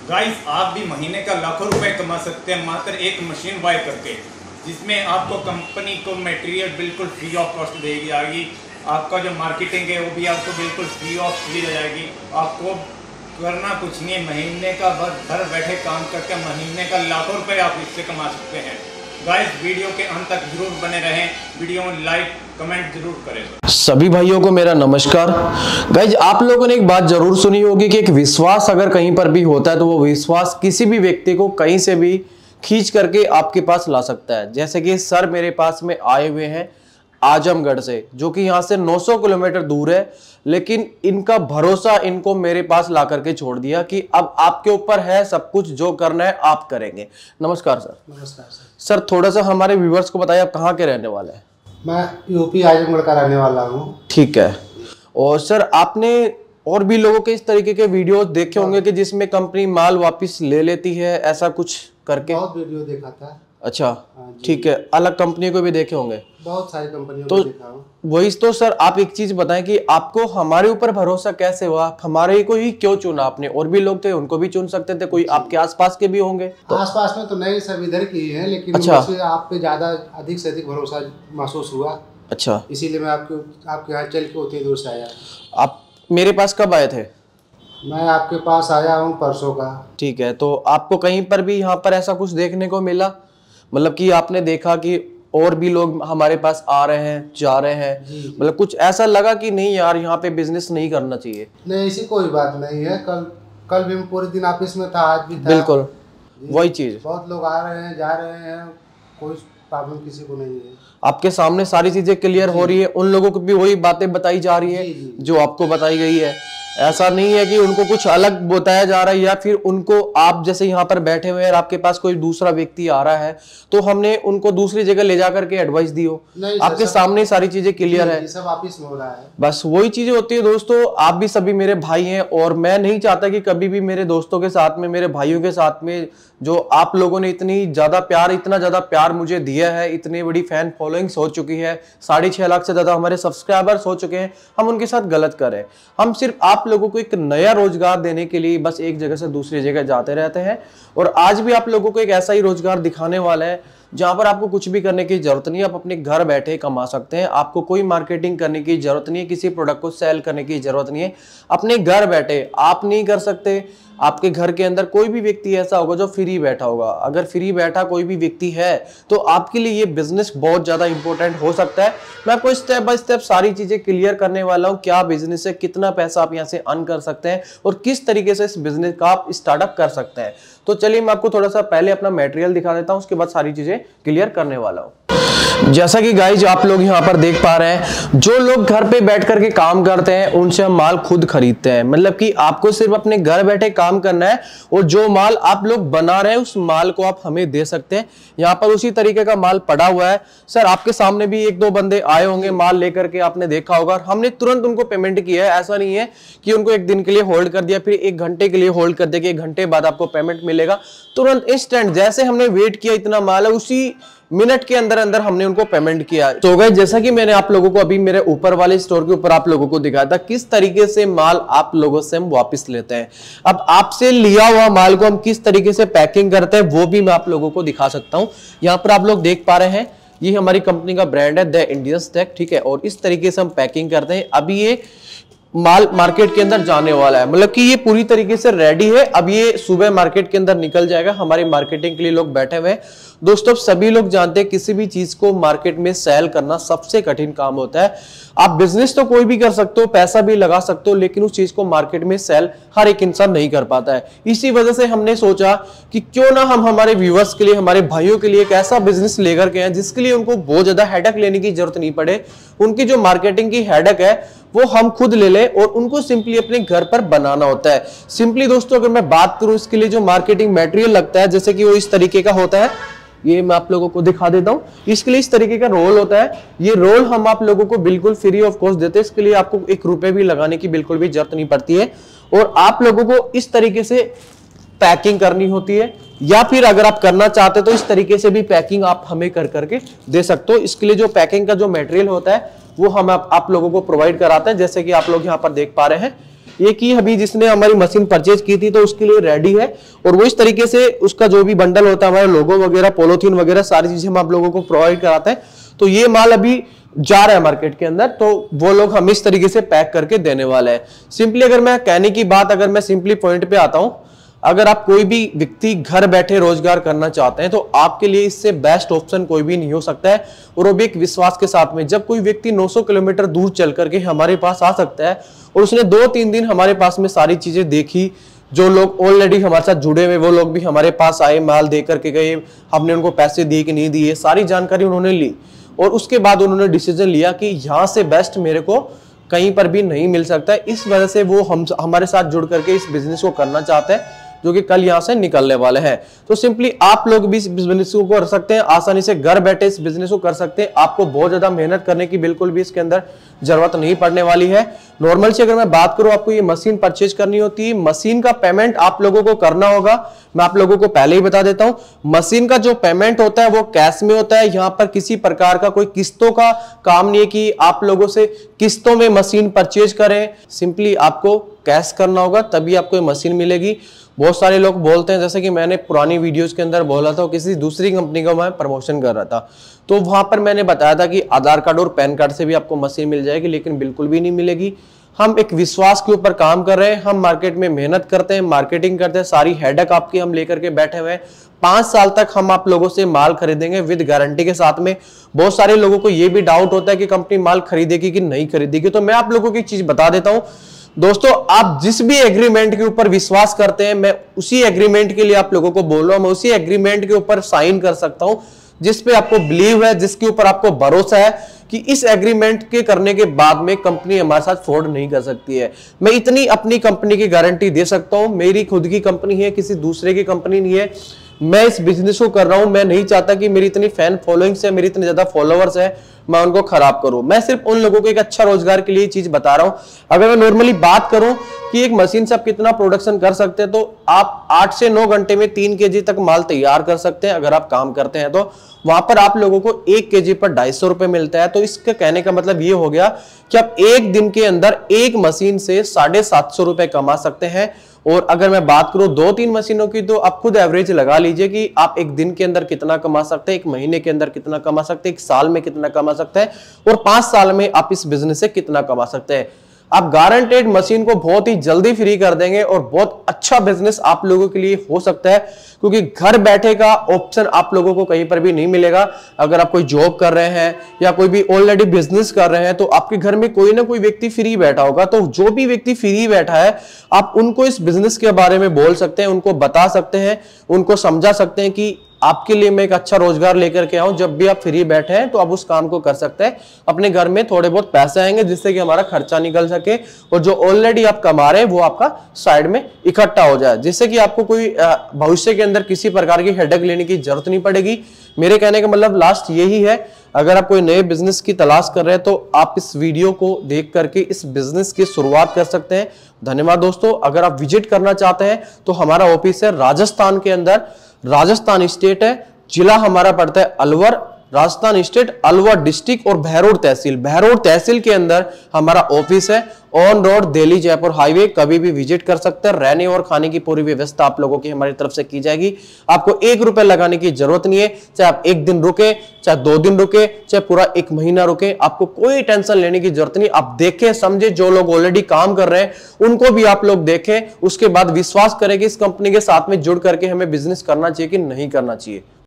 Guys, आप भी महीने का लाखों रुपए कमा सकते हैं मात्र एक मशीन बाय करके, जिसमें आपको कंपनी को मटेरियल बिल्कुल फ्री ऑफ कॉस्ट देगी आएगी। आपका जो मार्केटिंग है वो भी आपको बिल्कुल फ्री ऑफ फ्री हो जाएगी। आपको करना कुछ नहीं है, महीने का बस घर बैठे काम करके महीने का लाखों रुपए आप इससे कमा सकते हैं। गाइस, वीडियो के अंत तक जरूर बने रहें, वीडियो में लाइक कमेंट जरूर करें। सभी भाइयों को मेरा नमस्कार। गाइज, आप लोगों ने एक बात जरूर सुनी होगी कि एक विश्वास अगर कहीं पर भी होता है तो वो विश्वास किसी भी व्यक्ति को कहीं से भी खींच करके आपके पास ला सकता है। जैसे कि सर मेरे पास में आए हुए हैं आजमगढ़ से, जो कि यहाँ से 900 किलोमीटर दूर है, लेकिन इनका भरोसा इनको मेरे पास ला करके छोड़ दिया कि अब आपके ऊपर है, सब कुछ जो करना है आप करेंगे। नमस्कार सर। नमस्कार सर। सर थोड़ा सा हमारे व्यूवर्स को बताइए आप कहाँ के रहने वाले हैं? मैं यूपी आजमगढ़ का रहने वाला हूँ। ठीक है। और सर आपने और भी लोगों के इस तरीके के वीडियोस देखे होंगे कि जिसमें कंपनी माल वापस ले लेती है, ऐसा कुछ करके? बहुत वीडियो देखा था। अच्छा, ठीक है। अलग कंपनी को भी देखे होंगे? बहुत सारी कंपनियों तो को देखा हूँ। वही तो सर, आप एक चीज बताएं कि आपको हमारे ऊपर भरोसा कैसे हुआ? हमारे को ही क्यों चुना आपने? और भी लोग थे, उनको भी चुन सकते थे, कोई आपके आसपास के भी होंगे। तो आसपास में तो नहीं, सब इधर की है, लेकिन अच्छा, मुझे आप पे ज्यादा अधिक से अधिक भरोसा महसूस हुआ। अच्छा, इसीलिए मैं आपके यहाँ चल के उतनी दूर से आया। आप मेरे पास कब आए थे? मैं आपके पास आया हूँ परसों का। ठीक है। तो आपको कहीं पर भी यहाँ पर ऐसा कुछ देखने को मिला, मतलब कि आपने देखा कि और भी लोग हमारे पास आ रहे हैं, जा रहे हैं, मतलब कुछ ऐसा लगा कि नहीं यार यहाँ पे बिजनेस नहीं करना चाहिए? नहीं, ऐसी कोई बात नहीं है। कल भी मैं पूरे दिन ऑफिस में था, आज भी था। बिल्कुल वही चीज। बहुत लोग आ रहे हैं, जा रहे हैं, कोई प्रॉब्लम किसी को नहीं है। आपके सामने सारी चीजें क्लियर हो रही है, उन लोगों को भी वही बातें बताई जा रही है जो आपको बताई गई है। ऐसा नहीं है कि उनको कुछ अलग बताया जा रहा है, या फिर उनको आप जैसे यहाँ पर बैठे हुए हैं और आपके पास कोई दूसरा व्यक्ति आ रहा है तो हमने उनको दूसरी जगह ले जा करके एडवाइस दी हो। आपके सामने सारी चीजें क्लियर है, सब ऑफिस में हो रहा है। बस वही चीजें होती है दोस्तों। आप भी सभी मेरे भाई हैं और मैं नहीं चाहता कि कभी भी मेरे दोस्तों के साथ में, मेरे भाइयों के साथ में, जो आप लोगों ने इतना ज्यादा प्यार मुझे दिया है, इतनी बड़ी फैन फॉलोइंग्स हो चुकी है, 6.5 लाख से ज्यादा हमारे सब्सक्राइबर्स हो चुके हैं, हम उनके साथ गलत करें? हम सिर्फ आप लोगों को एक नया रोजगार देने के लिए बस एक जगह से दूसरी जगह जाते रहते हैं, और आज भी आप लोगों को एक ऐसा ही रोजगार दिखाने वाला है जहां पर आपको कुछ भी करने की जरूरत नहीं है, आप अपने घर बैठे कमा सकते हैं। आपको कोई मार्केटिंग करने की जरूरत नहीं है, किसी प्रोडक्ट को सेल करने की जरूरत नहीं है। अपने घर बैठे आप नहीं कर सकते, आपके घर के अंदर कोई भी व्यक्ति ऐसा होगा जो फ्री बैठा होगा। अगर फ्री बैठा कोई भी व्यक्ति है तो आपके लिए ये बिजनेस बहुत ज्यादा इंपॉर्टेंट हो सकता है। मैं आपको स्टेप बाय स्टेप सारी चीजें क्लियर करने वाला हूँ। क्या बिजनेस है, कितना पैसा आप यहाँ से अर्न कर सकते हैं और किस तरीके से इस बिजनेस का आप स्टार्टअप कर सकते हैं। तो चलिए मैं आपको थोड़ा सा पहले अपना मटेरियल दिखा देता हूँ, उसके बाद सारी चीजें क्लियर करने वाला हूँ। जैसा कि गाइज आप लोग यहाँ पर देख पा रहे हैं, जो लोग घर पे बैठ करके काम करते हैं उनसे हम माल खुद खरीदते हैं। मतलब कि आपको सिर्फ अपने घर बैठे काम करना है और जो माल आप लोग बना रहे हैं उस माल को आप हमें दे सकते हैं। यहाँ पर उसी तरीके का माल पड़ा हुआ है। सर आपके सामने भी 1-2 बंदे आए होंगे माल लेकर के, आपने देखा होगा, हमने तुरंत उनको पेमेंट किया है। ऐसा नहीं है कि उनको 1 दिन के लिए होल्ड कर दिया, फिर 1 घंटे के लिए होल्ड कर दिया कि 1 घंटे बाद आपको पेमेंट मिलेगा। तुरंत इंस्टेंट, जैसे हमने वेट किया इतना माल है उसी मिनट के अंदर अंदर हमने उनको पेमेंट किया। तो गाइस, जैसा कि मैंने आप लोगों को अभी मेरे ऊपर वाले स्टोर के ऊपर आप लोगों को दिखाया था किस तरीके से माल आप लोगों से हम वापस लेते हैं। अब आपसे लिया हुआ माल को हम किस तरीके से पैकिंग करते हैं वो भी मैं आप लोगों को दिखा सकता हूं। यहाँ पर आप लोग देख पा रहे हैं, ये हमारी कंपनी का ब्रांड है द इंडियंस टेक, ठीक है। और इस तरीके से हम पैकिंग करते हैं। अभी ये माल मार्केट के अंदर जाने वाला है, मतलब कि ये पूरी तरीके से रेडी है। अब ये सुबह मार्केट के अंदर निकल जाएगा। हमारी मार्केटिंग के लिए लोग बैठे हुए हैं। दोस्तों सभी लोग जानते हैं किसी भी चीज को मार्केट में सेल करना सबसे कठिन काम होता है। आप बिजनेस तो कोई भी कर सकते हो, पैसा भी लगा सकते हो, लेकिन उस चीज को मार्केट में सेल हर एक इंसान नहीं कर पाता है। इसी वजह से हमने सोचा कि क्यों ना हम हमारे व्यूअर्स के लिए, हमारे भाइयों के लिए एक ऐसा बिजनेस लेकर के आए जिसके लिए उनको बहुत ज्यादा हेडेक लेने की जरूरत नहीं पड़े। उनकी जो मार्केटिंग की हेडेक है वो हम खुद ले लें और उनको सिंपली अपने घर पर बनाना होता है। सिंपली दोस्तों अगर मैं बात करूं, इसके लिए जो मार्केटिंग मटेरियल लगता है, जैसे कि वो इस तरीके का होता है, ये मैं आप लोगों को दिखा देता हूं। इसके लिए इस तरीके का रोल होता है। ये रोल हम आप लोगों को बिल्कुल फ्री ऑफ कॉस्ट देते हैं। इसके लिए आपको 1 रुपए भी लगाने की बिल्कुल भी जरूरत नहीं पड़ती है। और आप लोगों को इस तरीके से पैकिंग करनी होती है, या फिर अगर आप करना चाहते तो इस तरीके से भी पैकिंग आप हमें कर करके दे सकते हो। इसके लिए जो पैकिंग का जो मटेरियल होता है वो हम आप लोगों को प्रोवाइड कराते हैं। जैसे कि आप लोग यहाँ पर देख पा रहे हैं, ये कि अभी जिसने हमारी मशीन परचेज की थी तो उसके लिए रेडी है, और वो इस तरीके से उसका जो भी बंडल होता है, हमारे लोगो वगैरह, पॉलिथीन वगैरह सारी चीजें हम आप लोगों को प्रोवाइड कराते हैं। तो ये माल अभी जा रहा है मार्केट के अंदर, तो वो लोग हम इस तरीके से पैक करके देने वाले हैं। सिंपली अगर मैं कहने की बात, अगर मैं सिंपली पॉइंट पे आता हूं, अगर आप कोई भी व्यक्ति घर बैठे रोजगार करना चाहते हैं तो आपके लिए इससे बेस्ट ऑप्शन कोई भी नहीं हो सकता है, और वो भी एक विश्वास के साथ में। जब कोई व्यक्ति 900 किलोमीटर दूर चल करके हमारे पास आ सकता है और उसने 2-3 दिन हमारे पास में सारी चीजें देखी, जो लोग ऑलरेडी हमारे साथ जुड़े हुए वो लोग भी हमारे पास आए, माल दे करके गए, हमने उनको पैसे दिए कि नहीं दिए, सारी जानकारी उन्होंने ली, और उसके बाद उन्होंने डिसीजन लिया कि यहां से बेस्ट मेरे को कहीं पर भी नहीं मिल सकता है। इस वजह से वो हमारे साथ जुड़ करके इस बिजनेस को करना चाहते हैं, जो कि कल यहां से निकलने वाले हैं। तो सिंपली आप लोग भी इस बिजनेस को कर सकते हैं, आसानी से घर बैठे इस बिजनेस को कर सकते हैं। आपको बहुत ज्यादा मेहनत करने की बिल्कुल भी इसके अंदर जरूरत नहीं पड़ने वाली है। नॉर्मल से अगर मैं बात करूं, आपको ये मशीन परचेज करनी होती है, मशीन का पेमेंट आप लोगों को करना होगा। मैं आप लोगों को पहले ही बता देता हूं, मशीन का जो पेमेंट होता है वो कैश में होता है। यहां पर किसी प्रकार का कोई किस्तों का काम नहीं है कि आप लोगों से किस्तों में मशीन परचेज करें। सिंपली आपको कैश करना होगा, तभी आपको ये मशीन मिलेगी। बहुत सारे लोग बोलते हैं, जैसे कि मैंने पुरानी वीडियोस के अंदर बोला था, किसी दूसरी कंपनी का मैं प्रमोशन कर रहा था, तो वहां पर मैंने बताया था कि आधार कार्ड और पैन कार्ड से भी आपको मशीन मिल जाएगी, लेकिन बिल्कुल भी नहीं मिलेगी। हम एक विश्वास के ऊपर काम कर रहे हैं, हम मार्केट में मेहनत करते हैं, मार्केटिंग करते हैं, सारी हेडेक आपकी हम लेकर के बैठे हुए हैं। 5 साल तक हम आप लोगों से माल खरीदेंगे विद गारंटी के साथ में। बहुत सारे लोगों को यह भी डाउट होता है कि कंपनी माल खरीदेगी कि नहीं खरीदेगी, तो मैं आप लोगों की चीज बता देता हूं दोस्तों, आप जिस भी एग्रीमेंट के ऊपर विश्वास करते हैं, मैं उसी एग्रीमेंट के लिए आप लोगों को बोल रहा हूं, मैं उसी एग्रीमेंट के ऊपर साइन कर सकता हूं जिस पे आपको बिलीव है, जिसके ऊपर आपको भरोसा है कि इस एग्रीमेंट के करने के बाद में कंपनी हमारे साथ फ्रॉड नहीं कर सकती है। मैं इतनी अपनी कंपनी की गारंटी दे सकता हूं, मेरी खुद की कंपनी है, किसी दूसरे की कंपनी नहीं है। मैं इस बिजनेस को कर रहा हूं, मैं नहीं चाहता कि मेरी इतनी फैन फॉलोइंग्स है, मेरी इतने ज्यादा फॉलोअर्स है, मैं उनको खराब करूं। मैं सिर्फ उन लोगों को एक अच्छा रोजगार के लिए चीज बता रहा हूं। अगर मैं नॉर्मली बात करूं कि एक मशीन से आप कितना प्रोडक्शन कर सकते हैं, तो आप 8 से 9 घंटे में 3 kg तक माल तैयार कर सकते हैं अगर आप काम करते हैं। तो वहां पर आप लोगों को 1 kg पर 250 रुपए मिलता है। तो इसका कहने का मतलब ये हो गया कि आप एक दिन के अंदर एक मशीन से 750 रुपए कमा सकते हैं। और अगर मैं बात करूं 2-3 मशीनों की, तो आप खुद एवरेज लगा लीजिए कि आप एक दिन के अंदर कितना कमा सकते हैं, एक महीने के अंदर कितना कमा सकते हैं, एक साल में कितना कमा सकते हैं, और 5 साल में आप इस बिजनेस से कितना कमा सकते हैं। आप गारंटेड मशीन को बहुत ही जल्दी फ्री कर देंगे और बहुत अच्छा बिजनेस आप लोगों के लिए हो सकता है, क्योंकि घर बैठे का ऑप्शन आप लोगों को कहीं पर भी नहीं मिलेगा। अगर आप कोई जॉब कर रहे हैं या कोई भी ऑलरेडी बिजनेस कर रहे हैं, तो आपके घर में कोई ना कोई व्यक्ति फ्री बैठा होगा। तो जो भी व्यक्ति फ्री बैठा है, आप उनको इस बिजनेस के बारे में बोल सकते हैं, उनको बता सकते हैं, उनको समझा सकते हैं कि आपके लिए मैं एक अच्छा रोजगार लेकर के आऊं। जब भी आप फ्री बैठे हैं तो आप उस काम को कर सकते हैं, अपने घर में थोड़े बहुत पैसे आएंगे जिससे कि हमारा खर्चा निकल सके, और जो ऑलरेडी आप कमा रहे हैं वो आपका साइड में इकट्ठा हो जाए, जिससे कि आपको कोई भविष्य के अंदर किसी प्रकार की हेडेक लेने की जरूरत नहीं पड़ेगी। मेरे कहने का मतलब लास्ट यही है, अगर आप कोई नए बिजनेस की तलाश कर रहे हैं तो आप इस वीडियो को देख करके इस बिजनेस की शुरुआत कर सकते हैं। धन्यवाद दोस्तों। अगर आप विजिट करना चाहते हैं तो हमारा ऑफिस है राजस्थान के अंदर, राजस्थान स्टेट है, जिला हमारा पड़ता है अलवर, राजस्थान स्टेट, अलवर डिस्ट्रिक्ट और बहरोड तहसील। बहरोड तहसील के अंदर हमारा ऑफिस है, on road Delhi Jaipur highway. कभी भी विजिट कर सकते हैं। रहने और खाने की पूरी व्यवस्था आप लोगों की हमारी तरफ से की जाएगी। आपको 1 रुपए लगाने की जरूरत नहीं है, चाहे आप 1 दिन रुके, चाहे 2 दिन रुके, चाहे पूरा 1 महीना रुके, आपको कोई टेंशन लेने की जरूरत नहीं। आप देखें समझे, जो लोग ऑलरेडी काम कर रहे हैं उनको भी आप लोग देखें, उसके बाद विश्वास करें कि इस कंपनी के साथ में जुड़ करके हमें बिजनेस करना चाहिए कि नहीं करना चाहिए।